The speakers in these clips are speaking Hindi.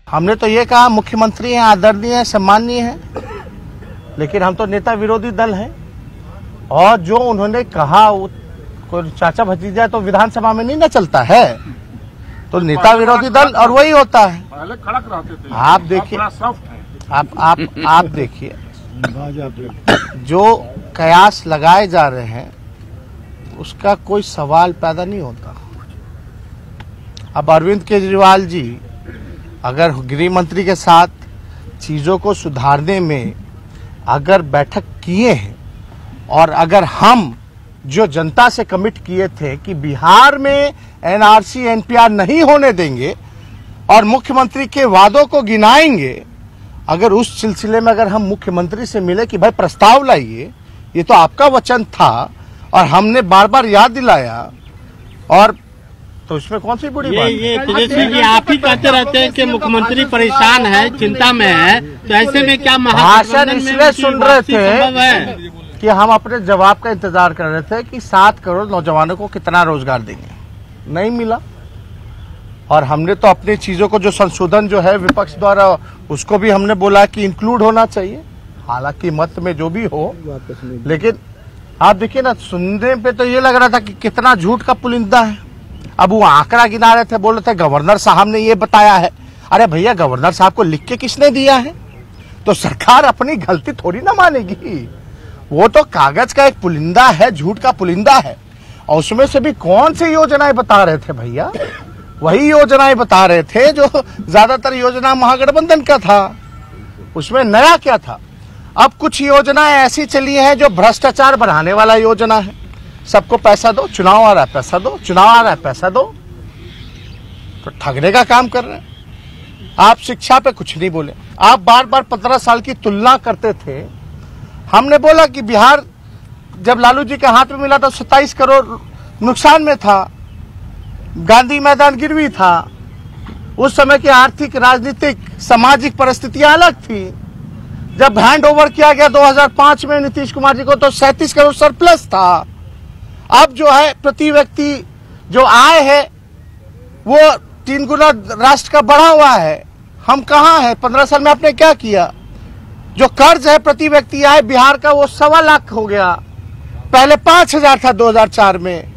हमने तो ये कहा मुख्यमंत्री हैं, आदरणीय हैं, सम्माननीय हैं, लेकिन हम तो नेता विरोधी दल हैं और जो उन्होंने कहा कोई चाचा भतीजा तो विधानसभा में नहीं ना चलता है, तो नेता विरोधी दल और वही होता है। पहले कड़क रहते थे, आप देखिए, आप देखिए जो कयास लगाए जा रहे हैं उसका कोई सवाल पैदा नहीं होता। अब अरविंद केजरीवाल जी अगर गृह मंत्री के साथ चीजों को सुधारने में अगर बैठक किए हैं और अगर हम जो जनता से कमिट किए थे कि बिहार में एनआरसी एनपीआर नहीं होने देंगे और मुख्यमंत्री के वादों को गिनाएंगे, अगर उस सिलसिले में अगर हम मुख्यमंत्री से मिले कि भाई प्रस्ताव लाइए, ये तो आपका वचन था और हमने बार बार याद दिलाया, और तो इसमें कौन सी बुरी बात? ये तेजस्वी जी आप ही कहते रहते हैं कि मुख्यमंत्री परेशान है, चिंता में है, तो ऐसे में क्या भाषण इसलिए सुन रहे थे कि हम अपने जवाब का इंतजार कर रहे थे कि 7 करोड़ नौजवानों को कितना रोजगार देंगे, नहीं मिला। और हमने तो अपनी चीजों को जो संशोधन जो है विपक्ष द्वारा उसको भी हमने बोला कि इंक्लूड होना चाहिए, हालांकि मत में जो भी हो, लेकिन आप देखिए ना, सुनने पे तो ये लग रहा था कि कितना झूठ का पुलिंदा है। अब वो आंकड़ा गिना रहे थे, बोल रहे थे गवर्नर साहब ने ये बताया है। अरे भैया, गवर्नर साहब को लिख के किसने दिया है? तो सरकार अपनी गलती थोड़ी ना मानेगी, वो तो कागज का एक पुलिंदा है, झूठ का पुलिंदा है। और उसमें से भी कौन सी योजनाएं बता रहे थे भैया? वही योजनाएं बता रहे थे जो ज्यादातर योजना महागठबंधन का था, उसमें नया क्या था? अब कुछ योजनाएं ऐसी चली हैं जो भ्रष्टाचार बढ़ाने वाला योजना है, सबको पैसा दो, चुनाव आ रहा है पैसा दो, चुनाव आ रहा है पैसा दो, तो ठगने का काम कर रहे हैं। आप शिक्षा पे कुछ नहीं बोले, आप बार बार 15 साल की तुलना करते थे। हमने बोला कि बिहार जब लालू जी के हाथ में मिला था 27 करोड़ नुकसान में था, गांधी मैदान गिरवी था, उस समय की आर्थिक राजनीतिक सामाजिक परिस्थितियां अलग थी। जब हैंड ओवर किया गया 2005 में नीतीश कुमार जी को तो 37 करोड़ सरप्लस था। अब जो है प्रति व्यक्ति जो आय है वो 3 गुना राष्ट्र का बढ़ा हुआ है। हम कहाँ हैं? 15 साल में आपने क्या किया? जो कर्ज है प्रति व्यक्ति आय बिहार का वो 1.25 लाख हो गया, पहले 5,000 था 2004 में।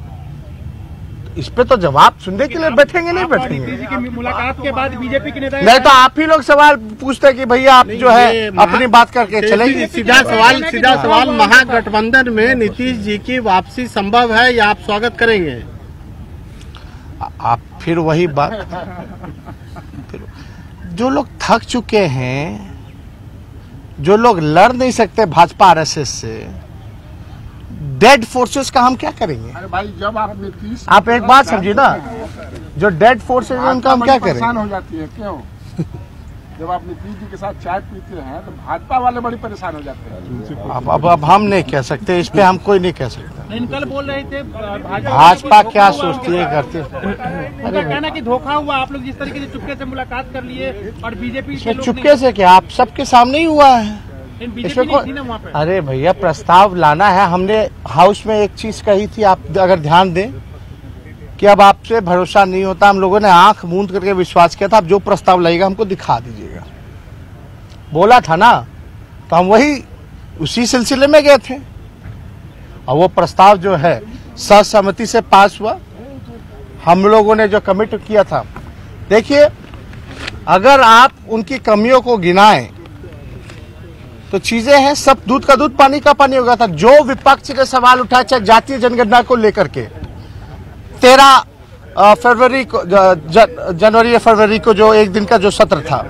इस पे तो जवाब सुनने के लिए बैठेंगे नहीं बैठेंगे? मुलाकात के बाद बीजेपी के नेता नहीं तो आप ही लोग सवाल पूछते कि भैया आप जो है अपनी बात करके चलेंगे। सीधा सवाल महागठबंधन में नीतीश जी की वापसी संभव है या आप स्वागत करेंगे? आप फिर वही बात, जो लोग थक चुके हैं, जो लोग लड़ नहीं सकते भाजपा आरएसएस से, डेड फोर्सेस का हम क्या करेंगे? अरे भाई, जब आपने 30 आप एक बात समझिए ना, जो डेड फोर्सेस है उनका हम क्या करें? परेशान हो जाती है क्यों? जब आप नीतीश जी के साथ चाय पीते हैं तो भाजपा वाले बड़ी परेशान हो जाते हैं। अब हम नहीं कह सकते, इस पे हम कोई नहीं कह सकता। कल बोल रहे थे भाजपा क्या सोचती है करते, उनका कहना कि धोखा हुआ, आप लोग जिस तरीके से चुपके से मुलाकात कर लिए और बीजेपी चुपके से क्या, आप सबके सामने ही हुआ है इसमें। अरे भैया, प्रस्ताव लाना है, हमने हाउस में एक चीज कही थी, आप अगर ध्यान दें कि अब आपसे भरोसा नहीं होता, हम लोगों ने आंख मूंद करके विश्वास किया था, अब जो प्रस्ताव लाएगा हमको दिखा दीजिएगा, बोला था ना, तो हम वही उसी सिलसिले में गए थे। और वो प्रस्ताव जो है सर्वसम्मति से पास हुआ। हम लोगों ने जो कमिट किया था, देखिए अगर आप उनकी कमियों को गिनाएं तो चीजें हैं, सब दूध का दूध पानी का पानी हो गया था। जो विपक्ष ने सवाल उठाया, चाहे जातीय जनगणना को लेकर के 13 फरवरी को, जनवरी या फरवरी को जो एक दिन का जो सत्र था,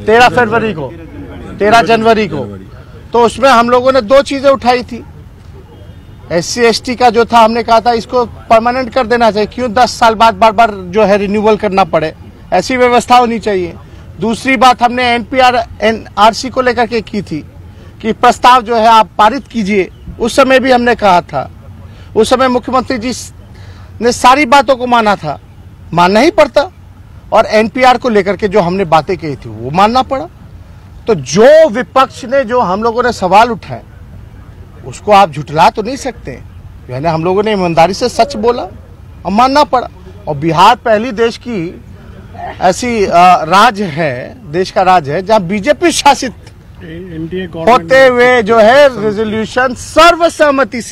13 जनवरी को, तो उसमें हम लोगों ने 2 चीजें उठाई थी। SC ST का जो था, हमने कहा था इसको परमानेंट कर देना चाहिए, क्यों 10 साल बाद बार बार जो है रिन्यूअल करना पड़े, ऐसी व्यवस्था होनी चाहिए। दूसरी बात हमने NPR NRC को लेकर के की थी कि प्रस्ताव जो है आप पारित कीजिए, उस समय भी हमने कहा था। उस समय मुख्यमंत्री जी ने सारी बातों को माना था, मानना ही पड़ता, और NPR को लेकर के जो हमने बातें कही थी वो मानना पड़ा। तो जो विपक्ष ने, जो हम लोगों ने सवाल उठाए, उसको आप झुठला तो नहीं सकते। यानी हम लोगों ने ईमानदारी से सच बोला और मानना पड़ा। और बिहार पहली देश की ऐसी राज्य है, देश का राज्य है, जहां बीजेपी शासित एनडीए होते हुए जो है रेजोल्यूशन सर्वसम्मति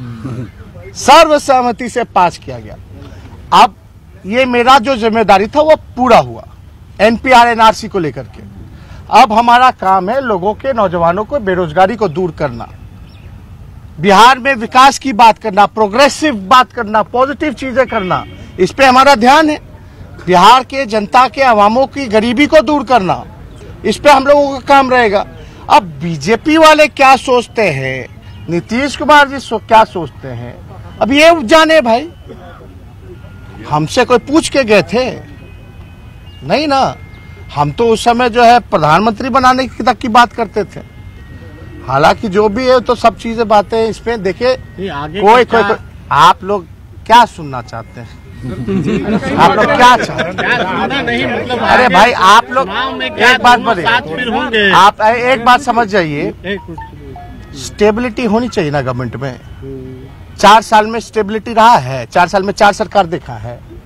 से पास किया गया। अब ये मेरा जो जिम्मेदारी था वो पूरा हुआ एनपीआर एनआरसी को लेकर के। अब हमारा काम है लोगों के, नौजवानों को बेरोजगारी को दूर करना, बिहार में विकास की बात करना, प्रोग्रेसिव बात करना, पॉजिटिव चीजें करना, इस पे हमारा ध्यान है। बिहार के जनता के अवामों की गरीबी को दूर करना, इस पे हम लोगों का काम रहेगा। अब बीजेपी वाले क्या सोचते हैं, नीतीश कुमार जी क्या सोचते हैं, अब ये जाने भाई। हमसे कोई पूछ के गए थे? नहीं ना, हम तो उस समय जो है प्रधानमंत्री बनाने तक की बात करते थे। हालांकि जो भी है तो सब चीजें बातें इस पे देखिए, कोई आप लोग क्या सुनना चाहते हैं? आप लोग क्या चाहते हैं? नहीं मतलब अरे भाई आप लोग एक बात होंगे, आप एक बात समझ जाइए, स्टेबिलिटी होनी चाहिए ना गवर्नमेंट में। 4 साल में स्टेबिलिटी रहा है, 4 साल में 4 सरकार देखा है।